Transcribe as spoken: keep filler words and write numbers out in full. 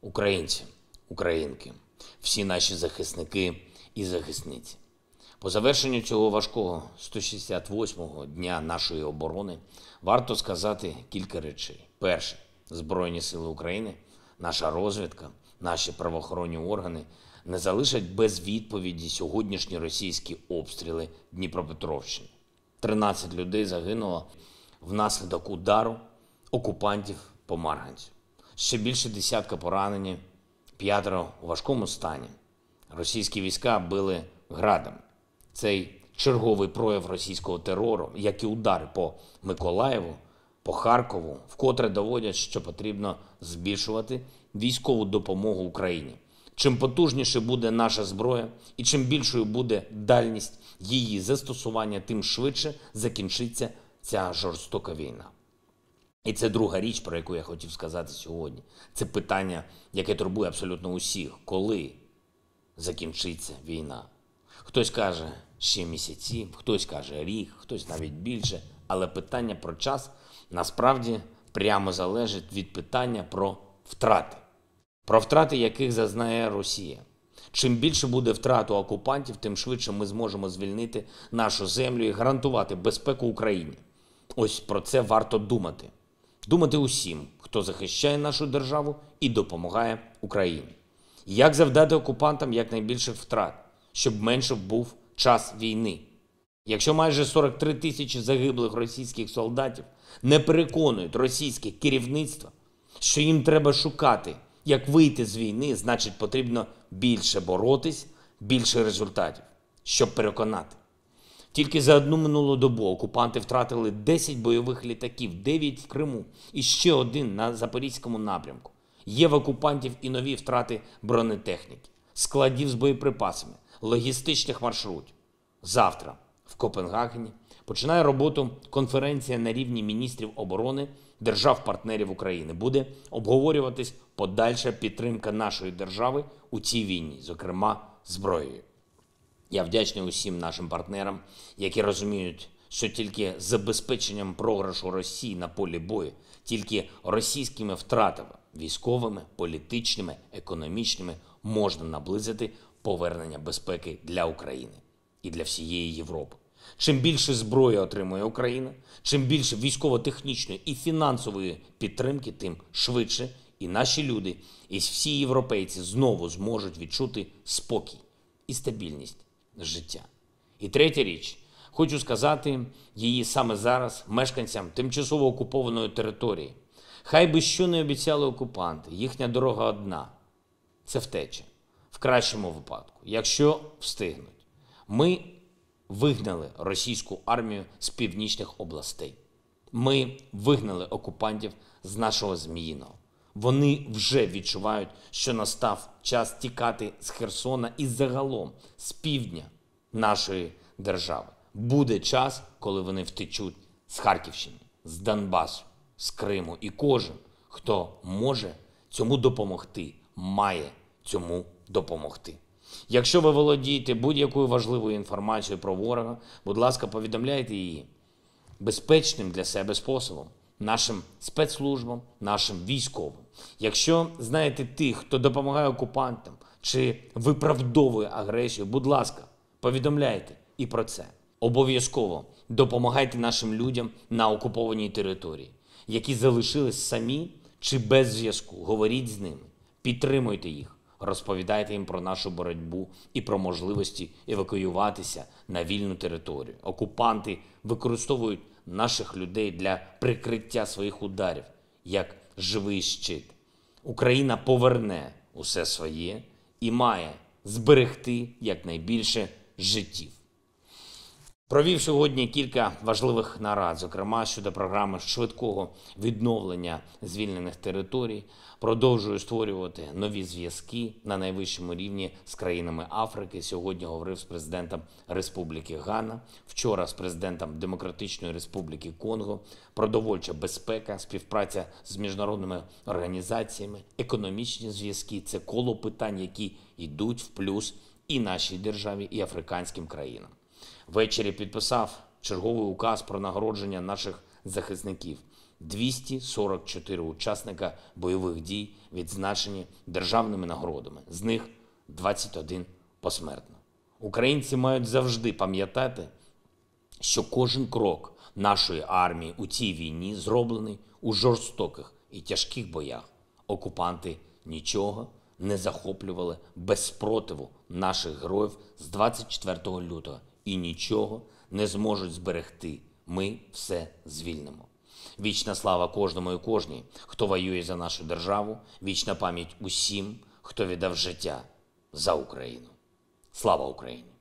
Українці, українки, всі наші захисники і захисниці. По завершенню цього важкого сто шістдесят восьмого дня нашої оборони варто сказати кілька речей. Перше. Збройні сили України, наша розвідка, наші правоохоронні органи не залишать без відповіді сьогоднішні російські обстріли Дніпропетровщини. тринадцять людей загинуло внаслідок удару окупантів по Марганцю. Ще більше десятка поранені, п'ятеро у важкому стані. Російські війська били градами. Цей черговий прояв російського терору, як і удари по Миколаєву, по Харкову, вкотре доводять, що потрібно збільшувати військову допомогу Україні. Чим потужніше буде наша зброя і чим більшою буде дальність її застосування, тим швидше закінчиться ця жорстока війна. І це друга річ, про яку я хотів сказати сьогодні. Це питання, яке турбує абсолютно усіх. Коли закінчиться війна? Хтось каже, ще місяці, хтось каже рік, хтось навіть більше. Але питання про час насправді прямо залежить від питання про втрати. Про втрати, яких зазнає Росія. Чим більше буде втрат у окупантів, тим швидше ми зможемо звільнити нашу землю і гарантувати безпеку Україні. Ось про це варто думати. Думати усім, хто захищає нашу державу і допомагає Україні. Як завдати окупантам якнайбільших втрат, щоб менше був час війни. Якщо майже сорок три тисячі загиблих російських солдатів не переконують російське керівництво, що їм треба шукати, як вийти з війни, значить потрібно більше боротись, більше результатів, щоб переконати. Тільки за одну минулу добу окупанти втратили десять бойових літаків, дев'ять в Криму і ще один на Запорізькому напрямку. Є в окупантів і нові втрати бронетехніки, складів з боєприпасами, логістичних маршрутів. Завтра в Копенгагені починає роботу конференція на рівні міністрів оборони держав-партнерів України. Буде обговорюватись подальша підтримка нашої держави у цій війні, зокрема зброєю. Я вдячний усім нашим партнерам, які розуміють, що тільки забезпеченням програшу Росії на полі бою, тільки російськими втратами військовими, політичними, економічними можна наблизити повернення безпеки для України і для всієї Європи. Чим більше зброї отримує Україна, чим більше військово-технічної і фінансової підтримки, тим швидше і наші люди, і всі європейці знову зможуть відчути спокій і стабільність життя. І третя річ. Хочу сказати її саме зараз мешканцям тимчасово окупованої території. Хай би що не обіцяли окупанти, їхня дорога одна – це втеча. В кращому випадку, якщо встигнуть. Ми вигнали російську армію з північних областей. Ми вигнали окупантів з нашого Зміїного. Вони вже відчувають, що настав час тікати з Херсона і загалом з півдня нашої держави. Буде час, коли вони втечуть з Харківщини, з Донбасу, з Криму. І кожен, хто може цьому допомогти, має цьому допомогти. Якщо ви володієте будь-якою важливою інформацією про ворога, будь ласка, повідомляйте її безпечним для себе способом, нашим спецслужбам, нашим військовим. Якщо знаєте тих, хто допомагає окупантам чи виправдовує агресію, будь ласка, повідомляйте і про це. Обов'язково допомагайте нашим людям на окупованій території, які залишились самі чи без зв'язку. Говоріть з ними, підтримуйте їх, розповідайте їм про нашу боротьбу і про можливості евакуюватися на вільну територію. Окупанти використовують наших людей для прикриття своїх ударів, як живий щит. Україна поверне усе своє і має зберегти якнайбільше життів. Провів сьогодні кілька важливих нарад, зокрема щодо програми швидкого відновлення звільнених територій. Продовжую створювати нові зв'язки на найвищому рівні з країнами Африки. Сьогодні говорив з президентом Республіки Гана, вчора з президентом Демократичної Республіки Конго. Продовольча безпека, співпраця з міжнародними організаціями, економічні зв'язки – це коло питань, які йдуть в плюс і нашій державі, і африканським країнам. Ввечері підписав черговий указ про нагородження наших захисників. двісті сорок чотири учасника бойових дій відзначені державними нагородами, з них двадцять один посмертно. Українці мають завжди пам'ятати, що кожен крок нашої армії у цій війні зроблений у жорстоких і тяжких боях. Окупанти нічого не захоплювали без спротиву наших героїв з двадцять четвертого лютого і нічого не зможуть зберегти. Ми все звільнимо. Вічна слава кожному і кожній, хто воює за нашу державу, вічна пам'ять усім, хто віддав життя за Україну. Слава Україні!